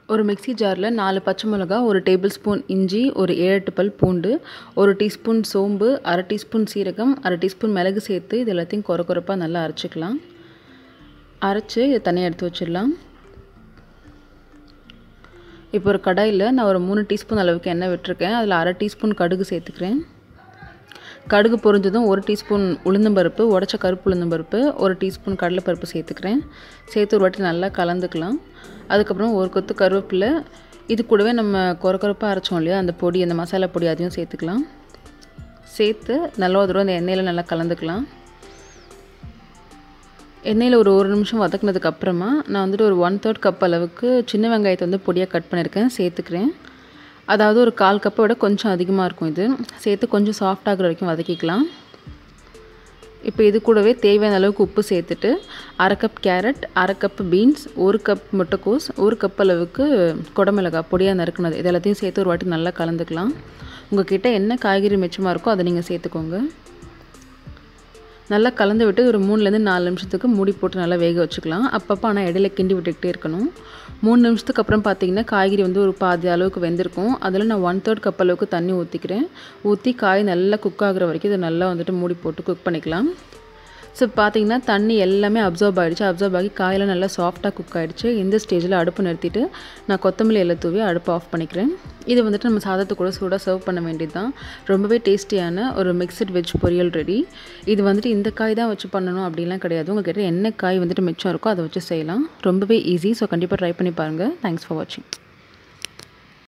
ஒரு மிக்ஸி ஜாரில் 4 பச்சை மிளகா, 1 டேபிள் ஸ்பூன் இஞ்சி, ஒரு 7-8 பல் பூண்டு, 1 டீஸ்பூன் சோம்பு, 1/2 டீஸ்பூன் சீரகம், 1/2 டீஸ்பூன் மிளகு சேர்த்து இது எல்லாத்தையும் கொரப்பாக நல்லா அரைச்சிக்கலாம். அரைச்சி இதை தனியாக எடுத்து வச்சிடலாம். இப்போ ஒரு கடாயில் நான் ஒரு 3 டீஸ்பூன் அளவுக்கு எண்ணெய் விட்டுருக்கேன். அதில் 1/2 டீஸ்பூன் கடுகு சேர்த்துக்கிறேன். கடுகு பொரிஞ்சதும் 1 டீஸ்பூன் உளுந்தம்பருப்பு, உடச்ச கருப்பு உளுந்தம்பருப்பு, 1 டீஸ்பூன் கடலைப்பருப்பு சேர்த்துக்கிறேன். சேர்த்து ஒரு வாட்டி நல்லா கலந்துக்கலாம். அதுக்கப்புறம் ஒரு கொத்து கருவேப்பிலை, இது கூடவே நம்ம கொரப்பாக அரைச்சோம் இல்லையா அந்த பொடி, அந்த மசாலா பொடி அதையும் சேர்த்துக்கலாம். சேர்த்து நல்லா ஒரு தடவை அந்த எண்ணெயில் நல்லா கலந்துக்கலாம். எண்ணெயில் ஒரு நிமிஷம் வதக்குனதுக்கப்புறமா நான் வந்துட்டு ஒரு 1/3 கப் அளவுக்கு சின்ன வெங்காயத்தை வந்து பொடியாக கட் பண்ணியிருக்கேன், சேர்த்துக்கிறேன். அதாவது ஒரு 1/4 கப்பை விட கொஞ்சம் அதிகமாக இருக்கும் இது. சேர்த்து கொஞ்சம் சாஃப்ட் ஆகுற வரைக்கும் வதக்கிக்கலாம். இப்போ இது கூடவே தேவையான அளவுக்கு உப்பு சேர்த்துட்டு 1/2 cup carrot, 1/2 cup beans, 1 cup முட்டைக்கோஸ், 1 கப் அளவுக்கு குடமிளகாய் பொடியாக நறுக்குனது, இது எல்லாத்தையும் சேர்த்து ஒரு வாட்டி நல்லா கலந்துக்கலாம். உங்கள் கிட்டே என்ன காய்கறி மிச்சமாக இருக்கோ அதை நீங்கள் சேர்த்துக்கோங்க. நல்லா கலந்து விட்டு ஒரு 3-4 நிமிஷத்துக்கு மூடி போட்டு நல்லா வேக வச்சுக்கலாம். அப்பப்போ ஆனால் இடையில கிண்டி விட்டுக்கிட்டே இருக்கணும். 3 நிமிஷத்துக்கு அப்புறம் பார்த்திங்கன்னா காய்கறி வந்து ஒரு பாதி அளவுக்கு வெந்திருக்கும். அதில் நான் 1/3 கப் அளவுக்கு தண்ணி ஊற்றிக்கிறேன். ஊற்றி காய் நல்லா குக் ஆகுற வரைக்கும் இதை நல்லா வந்துட்டு மூடி போட்டு குக் பண்ணிக்கலாம். ஸோ பார்த்திங்கன்னா தண்ணி எல்லாமே அப்சர்வ் ஆகிடுச்சு. அப்சர்வ் ஆகி காயெல்லாம் நல்லா சாஃப்டாக குக் ஆகிடுச்சு. இந்த ஸ்டேஜில் அடுப்பு நிறுத்திட்டு நான் கொத்தமல்லி எல்லாம் தூவி அடுப்பு ஆஃப் பண்ணிக்கிறேன். இது வந்துட்டு நம்ம சாதத்தை கூட சூடாக சர்வ் பண்ண வேண்டியது தான். ரொம்பவே டேஸ்டியான ஒரு மிக்சட் வெஜ் பொரியல் ரெடி. இது வந்துட்டு இந்த காய் தான் வச்சு பண்ணணும் அப்படிலாம் கிடையாது. உங்கள்கிட்ட என்ன காய் வந்துட்டு மிச்சம் இருக்கோ அதை வச்சு செய்யலாம். ரொம்பவே ஈஸி. ஸோ கண்டிப்பாக ட்ரை பண்ணி பாருங்கள். தேங்க்ஸ் ஃபார் வாட்சிங்.